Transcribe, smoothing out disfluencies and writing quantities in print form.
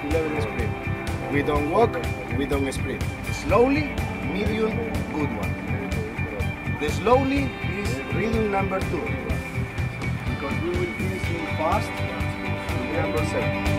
11 sprint. We don't walk, we don't sprint. Slowly, medium, good one. The slowly is rhythm number 2. Because we will finish fast, number 7.